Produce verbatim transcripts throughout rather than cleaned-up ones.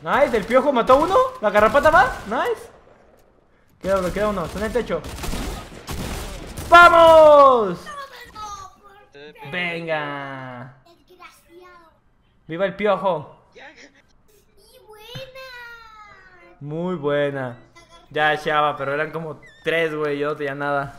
Nice, el piojo mató uno. La garrapata va. Nice. Queda uno, queda uno. Está en el techo. ¡Vamos! Venga. Viva el piojo. Muy buena. Ya, chava, pero eran como tres, güey. Yo no tenía nada.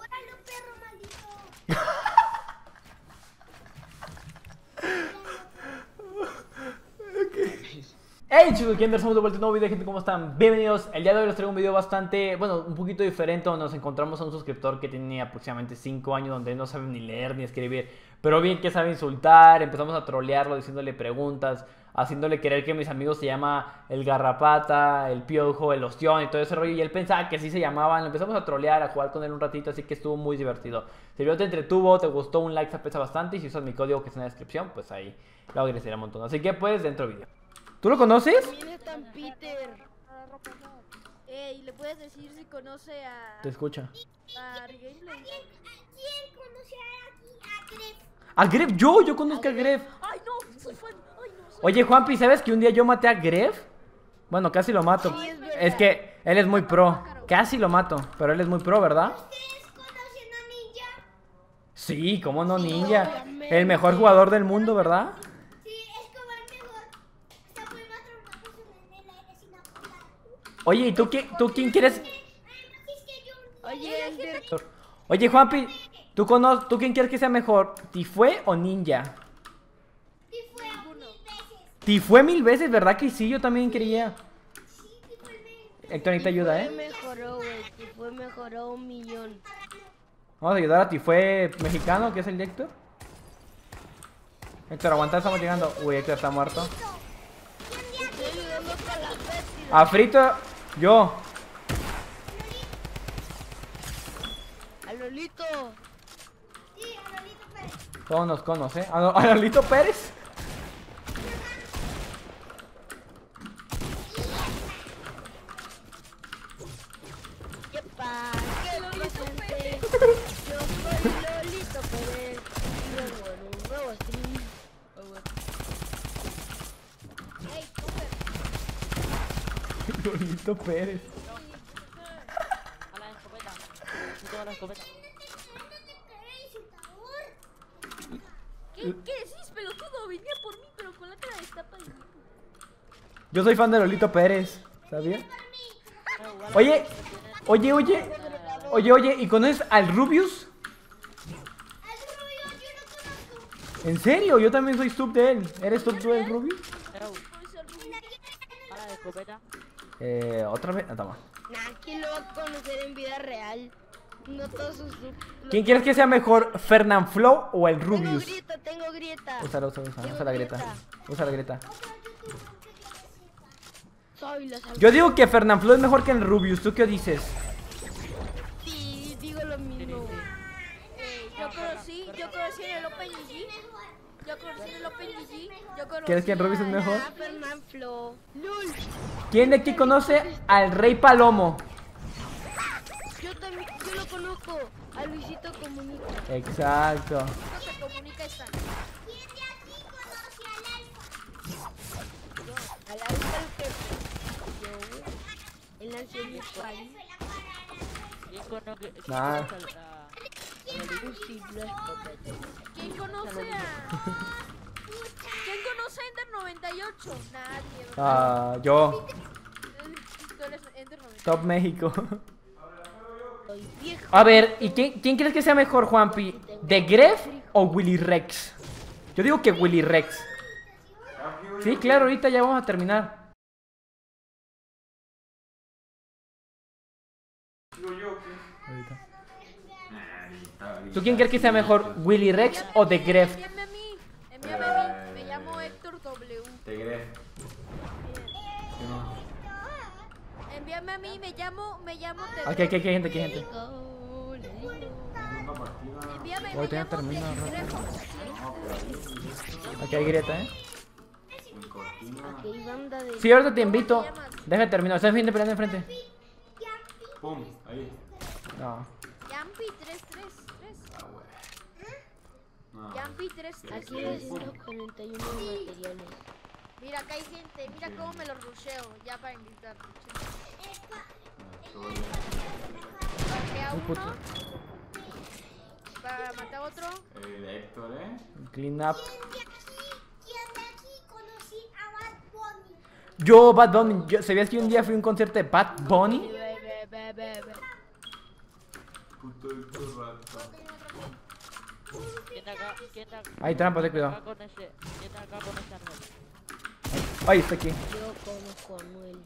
Hey chicos, ¿quién estamos de vuelta en un nuevo video, gente? ¿Cómo están? Bienvenidos. El día de hoy les traigo un video bastante, bueno, un poquito diferente, donde nos encontramos a un suscriptor que tiene aproximadamente cinco años, donde no sabe ni leer ni escribir, pero bien que sabe insultar. Empezamos a trolearlo diciéndole preguntas, haciéndole querer que mis amigos se llama el Garrapata, el Piojo, el Ostión y todo ese rollo, y él pensaba que así se llamaban. Lo empezamos a trolear, a jugar con él un ratito, así que estuvo muy divertido. Si el video te entretuvo, te gustó, un like se aprecia bastante, y si usas mi código que está en la descripción, pues ahí lo agradecería un montón. Así que pues, dentro video. ¿Tú lo conoces? También está en Peter. Ey, ¿le puedes decir si conoce a... Te escucha. a Regameplay? ¿Quién conoce a Gref? ¿A Gref? Yo, yo conozco a Gref. Ay, no, soy fan. Ay, no, soy... Oye, Juanpi, ¿sabes que un día yo maté a Gref? Bueno, casi lo mato. Sí, es verdad. Es que él es muy pro. Casi lo mato, pero él es muy pro, ¿verdad? ¿Ustedes conocen a Ninja? Sí, cómo no, Ninja. obviamente. El mejor jugador del mundo, ¿verdad? Sí, es como el mejor. Hasta puede matar a una persona en el aire sin apuntar. Oye, ¿y tú, qué, tú quién quieres? Además es que yo... Oye, Ender. Oye, Juanpi, ¿tú, cono... ¿tú quién quieres que sea mejor? ¿Tifue o Ninja? Sí fue mil veces. Tifue mil veces, ¿verdad que sí? Yo también quería. Sí, sí fue mil. Héctor, ahorita ayuda, ¿eh? mejoró, güey. Si fue mejoró un millón. Vamos a ayudar a Tifue mexicano, que es el de Héctor. Héctor, aguanta, estamos llegando. Uy, Héctor está muerto. Estoy ayudando con las bestias. A Frito, yo. A Lolito. Sí, a Lolito Pérez. Todos nos conocen, ¿eh? ¿A, a Lolito Pérez? Yepa, que Lolito Pérez. Yo soy Lolito Pérez. Y vengo en un nuevo stream. Ey, Cooper. Lolito Pérez. A la escopeta. Yo tengo la escopeta. ¿Qué, ¿Qué decís, pelotudo? Venía por mí, pero con la cara de tapa y... Yo soy fan de Lolito Pérez, ¿sabías? Oye, oye, oye. Oye, oye, ¿y conoces al Rubius? Al rubio yo lo conozco. ¿En serio? Yo también soy sub de él. ¿Eres sub tú del Rubius? Ew. A la escopeta. Eh, otra vez. Ah, toma. Nah, ¿quién lo va a conocer en vida real? No todos sus... ¿Quién quieres que sea mejor, Fernanfloo o el Tengo Rubius? grieta, tengo grieta. Úsala, úsala, úsala, Tengo usa la grieta. Usa la grieta. Soy la Yo digo que Fernanfloo es mejor que el Rubius. ¿Tú qué dices? Sí, digo lo mismo. Eh, yo conocí, yo conocí en el Open G G. Yo conocí en el Open G G. Yo conocí ¿Quieres que el Rubius es mejor? a Fernanfloo. Lul. ¿Quién de aquí conoce al Rey Palomo? Yo también, yo lo conozco. A Luisito Comunica. Exacto. No se comunica esta. ¿Quién de aquí conoce al alfa? A la vista el jefe. Yo, él nació en mi país. ¿Quién conoce? ¿Quién Nah. conoce a la- Posible escopeta. ¿Quién conoce a... ¿Quién conoce a Ender noventa y ocho? Nadie, ¿verdad? Ah, yo. Tú eres Ender noventa y ocho. Top México. Soy viejo. A ver, ¿y quién, quién crees que sea mejor, Juanpi? ¿De Gref o Willy Rex? Yo digo que Willy Rex. Sí, claro, ahorita ya vamos a terminar. Ahorita. ¿Tú quién crees que sea mejor, Willy Rex o de Gref? Envíame a mí. Envíame a mí. Me llamo Héctor W. De Gref. Envíame a mí. Me llamo... Me llamo... Aquí, aquí, aquí hay gente, aquí hay gente. Envíame, Hoy me ya llamo termino, Tegrefo. Aquí hay grieta, ¿eh? Aquí hay banda de... Sí, ahorita te invito. Déjame terminar. ¿Estás bien de peleando enfrente? Pum, ahí. No. Yampi tres tres tres. No. Yampi tres tres Aquí tres. hay ciento cuarenta y uno materiales. Mira, acá hay gente. Mira cómo me lo rusheo. Ya para invitar. Bajé a Uy, uno. puto. Para matar a otro. El Héctor, ¿eh? Clean up. ¿Quién de aquí, quién de aquí conocí a Bad Bunny? Yo, Bad Bunny. Yo, ¿sabías que un día fui a un concierto de Bad Bunny? Ve, ve, ve, ve, ve. Puto Héctor Rato. ¿Quién de acá? ¿Quién de acá? Hay trampas, ten acá cuidado. con ese? ¿Quién de acá con ese árbol? Ay, está aquí. Yo conozco a Noel.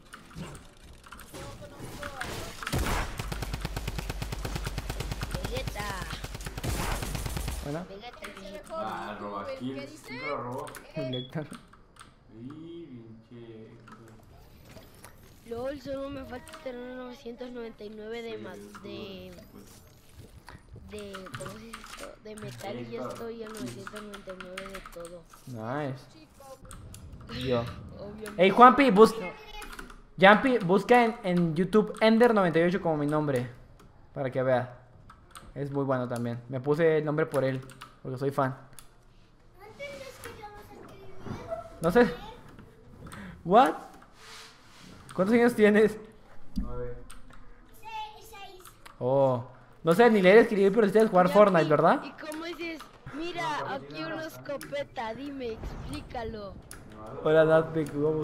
Vegeta. Bueno, Vegeta. Ah, roba ¿Qué kills. dice? ¿Quién te lo robó? el Héctor. Y pinche Héctor. LOL, solo me falta tener novecientos noventa y nueve de más de de ¿cómo se dice esto? De metal y ya estoy a novecientos noventa y nueve de todo. Nice. Yo. Obviamente. Ey, Juanpi, busca. Juanpi, busca en, en YouTube Ender noventa y ocho como mi nombre. Para que vea. Es muy bueno también. Me puse el nombre por él. Porque soy fan. ¿No entendés que yo no sé escribir? No sé. ¿What? ¿Cuántos años tienes? Nueve. Se- Seis. Oh. No sé ni leer ni escribir, pero si sabes jugar Ya, Fortnite, y- ¿verdad? ¿Y cómo dices? Mira, aquí una escopeta, dime, explícalo. Hola, Natpic, vamos.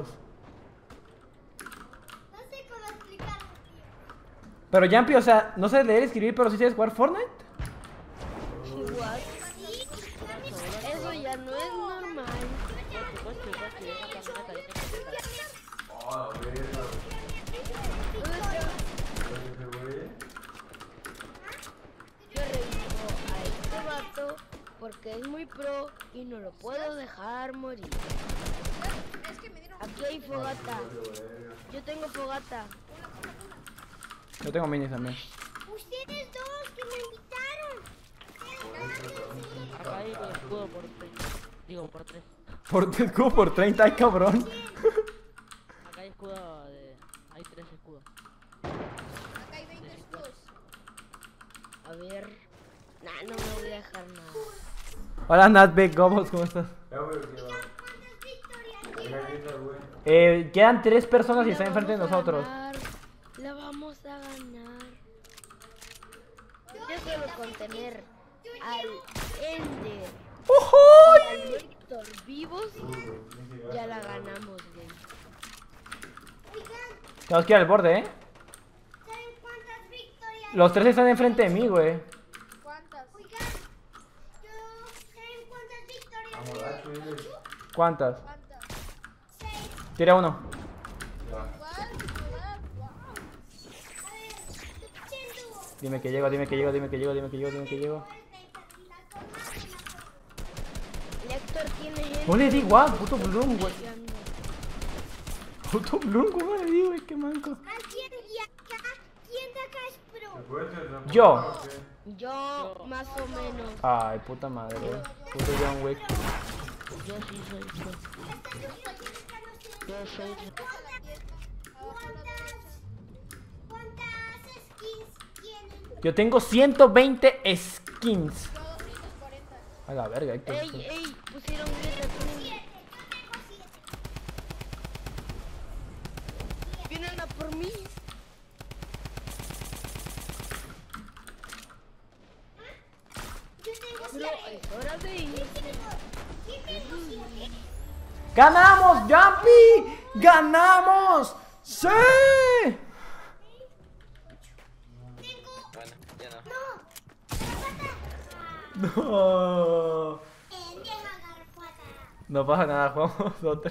No sé cómo explicarlo, tío. Pero Jumpy, o sea, no sé leer y escribir, pero si sabes jugar Fortnite. What? Eso ya no es normal. Coche, coche, coche. Viene una camioneta, viene una camioneta. Oh, a ver, ¿Dónde está? ¿dónde se fue? Yo revivo a este vato porque es muy pro y no lo puedo dejar morir. Es que me dieron. Aquí hay fogata. Yo tengo fogata. Yo tengo minis también. Ustedes dos que me invitaron. Acá hay el escudo por tres. Digo, por tres. Por te escudo por treinta, ay cabrón. Acá hay escudo de... Hay tres escudos. Acá hay veinte escudos. A ver. Nah, no me voy a dejar nada. Hola, Natpic, vamos, ¿cómo estás? Ya, güey, que va. ¿Cuántas victorias? Mira, aquí está, güey. Eh, quedan tres personas y La están enfrente de vamos a nosotros. ganar, La vamos a ganar. Yo solo con tener al Ender y al Héctor vivos, ya la ganamos, güey. Oigan, Tenemos que ir al borde, ¿eh? ¿saben cuántas victorias? Los tres están enfrente de mí, güey. ¿Cuántas? Oigan, yo, ¿saben cuántas victorias? Vamos, Dacho, dile. ¿Cuántas? ¿Cuántas? Seis. Tira uno. ¿Cuál? ¿Cuál? Wow. A ver, siendo Dime que llego, dime que llego, dime que llego, dime que llego, dime que llego. El Héctor tiene No le di igual, puto Bloom, güey. Ya no. Puto Bloom, ¿cómo le di, güey? Qué manco. ¿Alguien de acá? ¿Quién de acá es pro? ¿Se puede teletransportar Yo. o qué? Yo, más o menos. Ay, puta madre, güey. Puto John Wick. Yo sí soy pro. Yo soy... ¿Cuántas, cuántas skins tienen? Yo tengo ciento veinte skins. A la verga, Héctor. Ey, ey, pusieron guerra tú. Vienen a por mí. Yo tengo Pero es hora de ir. ¡Ganamos, Jumpy! ¡Ganamos! ¡Sí! Bueno, ya no. No. Eh, deja garrapata. No pasa nada, jugamos otra.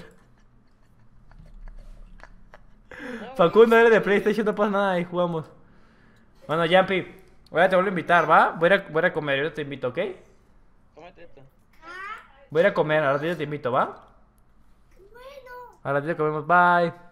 Facundo, eres de PlayStation, no pasa nada y jugamos. Bueno, Jumpy, ahora te vuelvo a invitar, ¿va? Voy a, ir a- voy a ir a comer, yo te invito, ¿ok? Cómete esto. Voy a ir a comer, a ratito te invito, ¿va? Bueno. A ratito comemos, bye.